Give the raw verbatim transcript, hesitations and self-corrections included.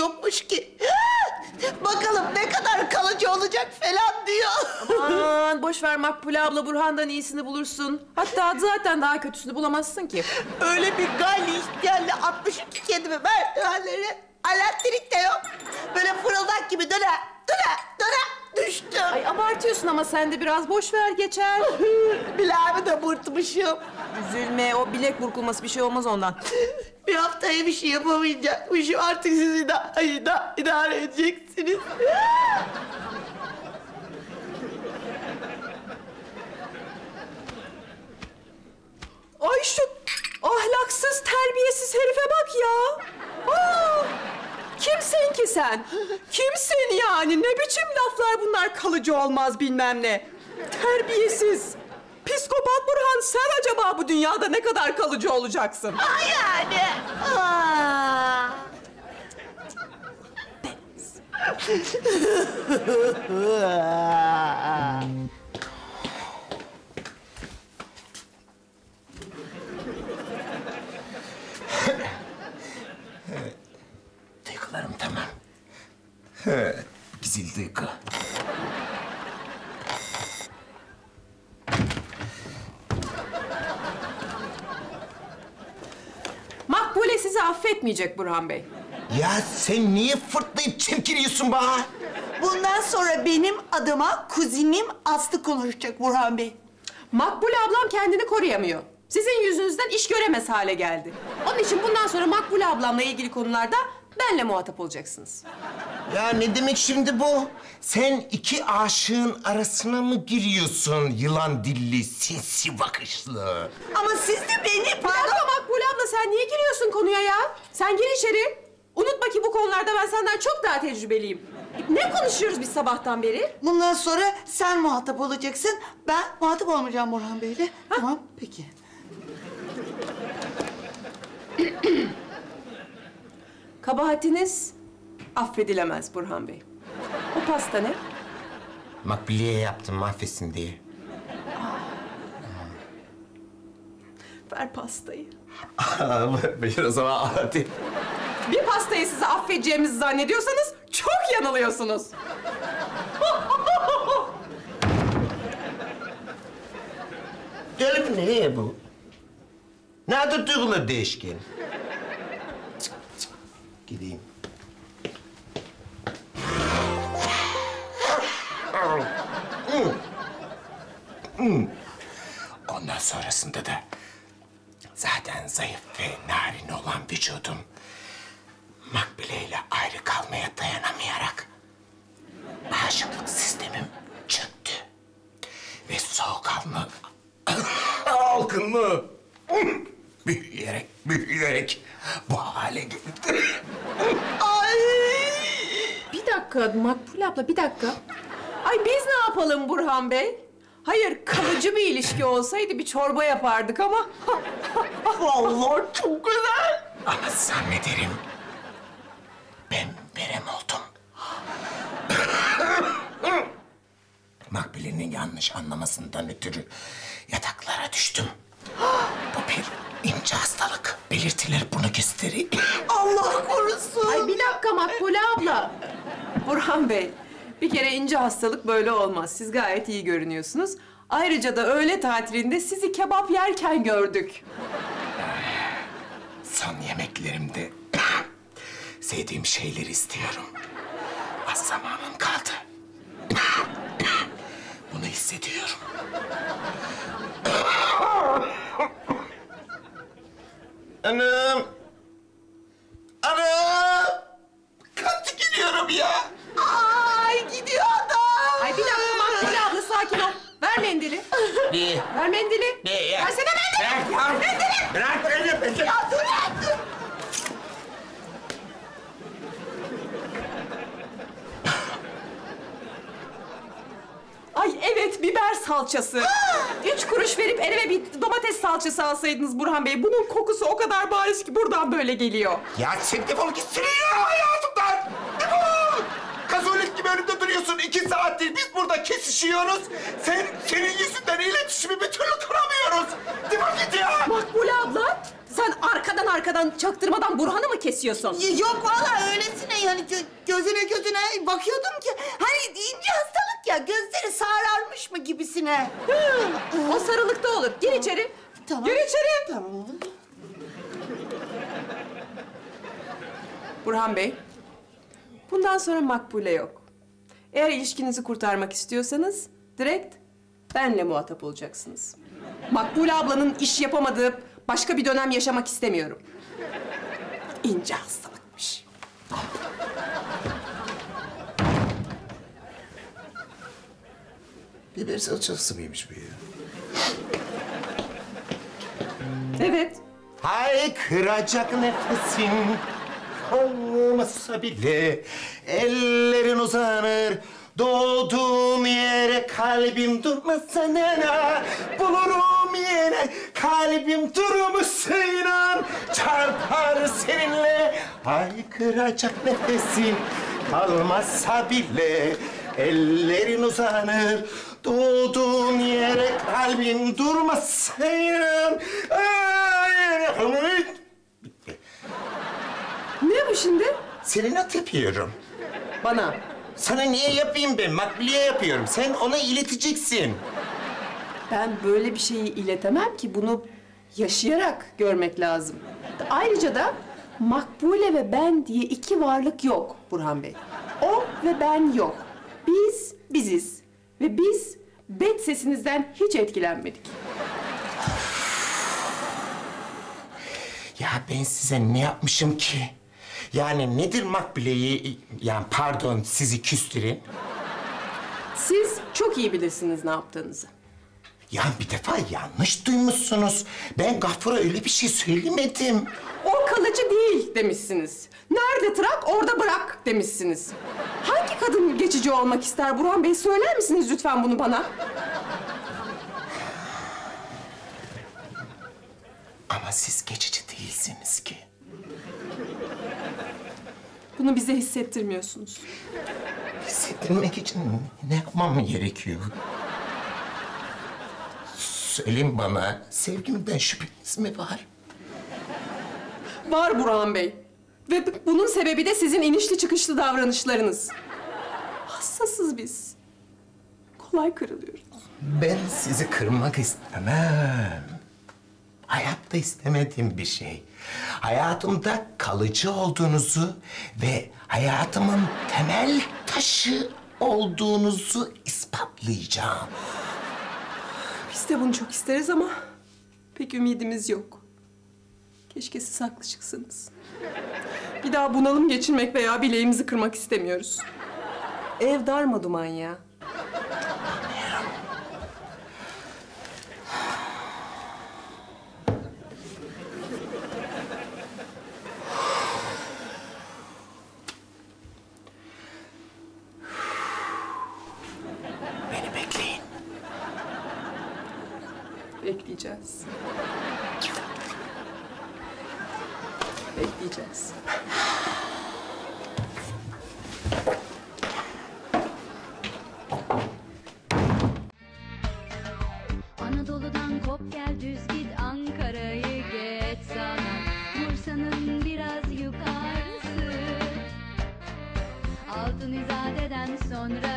yokmuş ki. Bakalım ne kadar kalıcı olacak falan diyor. Aman boş ver Makbule abla, Burhan'dan iyisini bulursun. Hatta zaten daha kötüsünü bulamazsın ki. Öyle bir gayri ihtiyarla atmışım ki kendimi merdivenleri. Elektrik de yok. Böyle fırıldak gibi döne, döne, döne düştüm. Ay abartıyorsun ama sen de biraz, boş ver geçer. Bileğimi de burtmuşum. Üzülme, o bilek burkulması, bir şey olmaz ondan. Bir haftaya bir şey yapamayacakmışım. Artık siz idare, idare, idare edeceksiniz. Ay şu ahlaksız, terbiyesiz herife bak ya. Aa, kimsin ki sen? Kimsin yani? Ne biçim laflar bunlar, kalıcı olmaz bilmem ne. Terbiyesiz. Psikopat Burhan, sen acaba bu dünyada ne kadar kalıcı olacaksın? Ay yani. Aa. Duygularım tamam. Güzel duygu. Makbule sizi affetmeyecek Burhan Bey. Ya sen niye fırtlayıp çemkiriyorsun bana? Bundan sonra benim adıma kuzinim Aslı konuşacak Burhan Bey. Makbule ablam kendini koruyamıyor. Sizin yüzünüzden iş göremez hale geldi. Onun için bundan sonra Makbule ablamla ilgili konularda benle muhatap olacaksınız. Ya ne demek şimdi bu? Sen iki aşığın arasına mı giriyorsun yılan dilli, sinsi bakışlı? Ama siz de beni Pardon pardon. Makbule abla, sen niye giriyorsun konuya ya? Sen gir içeri. Unutma ki bu konularda ben senden çok daha tecrübeliyim. Ne konuşuyoruz biz sabahtan beri? Bundan sonra sen muhatap olacaksın. Ben muhatap olmayacağım Burhan Bey'le. Tamam, peki. Kabahatiniz affedilemez Burhan Bey. O pasta ne? Makbule'ye yaptım mahvetsin diye. Ver pastayı. Buyur o zaman hadi. Bir pastayı size affedeceğimizi zannediyorsanız çok yanılıyorsunuz. Deli mi ne bu? Nerede duygular değişken? Cık, cık. Gideyim. Hmm. Hmm. Ondan sonrasında da zaten zayıf ve narin olan vücudum Makbule ile ayrı kalmaya dayanamayarak bağışıklık sistemim çöktü. Ve soğukkanlı algınlığı büyüyerek, büyüyerek bu hale geldi. Ay! Bir dakika Makbule abla, bir dakika. Ay biz ne yapalım Burhan Bey? Hayır, kalıcı bir ilişki olsaydı bir çorba yapardık ama... Vallahi çok güzel. Ama zannederim ben verem oldum. Makbule'nin yanlış anlamasından ötürü yataklara düştüm. Bu bir ince hastalık. Belirtiler bunu gösteriyor. Allah korusun. Ay bir dakika Makbule abla. Burhan Bey, bir kere ince hastalık böyle olmaz. Siz gayet iyi görünüyorsunuz. Ayrıca da öğle tatilinde sizi kebap yerken gördük. Son yemeklerimde sevdiğim şeyleri istiyorum. Az zamanım kaldı. Bunu hissediyorum. Anam! Anam! Katı gidiyorum ya! Ay gidiyor adam. Ay bir dakika Makbule abla, sakin ol. Ver mendili. Ne? Ver mendili. Ne ya? Versene mendili. Bırak ya! Mendili! Bırak beni! Bırak! Ya dur artık. Ay evet, biber salçası. Üç kuruş verip elime bir domates salçası alsaydınız Burhan Bey. Bunun kokusu o kadar bariz ki buradan böyle geliyor. Ya sen defol gitsene ya hayatımdan! Defol! Kazolik gibi önümde duruyorsun. İki saattir biz burada kesişiyoruz. Sen, senin yüzünden iletişimi bir türlü kuramıyoruz. Defol git ya! Makbule abla, Sen arkadan arkadan çaktırmadan Burhan'ı mı kesiyorsun? Y- Yok vallahi öylesine yani gö- gözüne gözüne bakıyordum ki hani ince hastalık ya gözleri sararmış mı gibisine. O sarılıkta olur. Gir içeri. Tamam. Gir içeri. Tamam. Burhan Bey, bundan sonra Makbule yok. Eğer ilişkinizi kurtarmak istiyorsanız direkt benle muhatap olacaksınız. Makbule ablanın iş yapamadığı başka bir dönem yaşamak istemiyorum. İnce hastalıkmış. Biber salçası mıymış bu ya? Evet. Haykıracak nefesin olmasa bile ellerin uzanır. Doğduğum yere kalbim durmasına bulurum yine kalbim durmuş inan çarpar seninle haykıracak nefesin kalmazsa bile ellerin uzanır doğduğun yere kalbim durmasın. Bitti. Ne bu şimdi? Serenat yapıyorum. Bana. Sana niye yapayım ben? Makbule'ye yapıyorum. Sen ona ileteceksin. Ben böyle bir şeyi iletemem ki. Bunu yaşayarak görmek lazım. Ayrıca da Makbule ve ben diye iki varlık yok Burhan Bey. O ve ben yok. Biz biziz. Ve biz bet sesinizden hiç etkilenmedik. Ya ben size ne yapmışım ki? Yani nedir Makbule'yi, yani pardon sizi küstüren? Siz çok iyi bilirsiniz ne yaptığınızı. Ya bir defa yanlış duymuşsunuz. Ben Gafur'a öyle bir şey söylemedim. O kalıcı değil demişsiniz. Nerede trak orada bırak demişsiniz. Hangi kadın geçici olmak ister Burhan Bey? Söyler misiniz lütfen bunu bana? Ama siz geçici değilsiniz ki. Bunu bize hissettirmiyorsunuz. Hissettirmek için ne yapmam gerekiyor? Söyleyin bana, sevgimden şüpheniz mi var? Var Burhan Bey. Ve b- bunun sebebi de sizin inişli çıkışlı davranışlarınız. Hassasız biz. Kolay kırılıyoruz. Ben sizi kırmak istemem. Hayatta istemediğim bir şey. Hayatımda kalıcı olduğunuzu ve hayatımın temel taşı olduğunuzu ispatlayacağım. Biz de bunu çok isteriz ama pek ümidimiz yok. Keşke siz haklı çıksınız. Bir daha bunalım geçirmek veya bileğimizi kırmak istemiyoruz. Ev darmaduman ya. Beni bekleyin. Bekleyeceğiz. Bekleyeceğiz. Anadolu'dan kop gel düz git Ankara'yı geç sana Bursa'nın biraz yukarısı Altın İzade'den sonra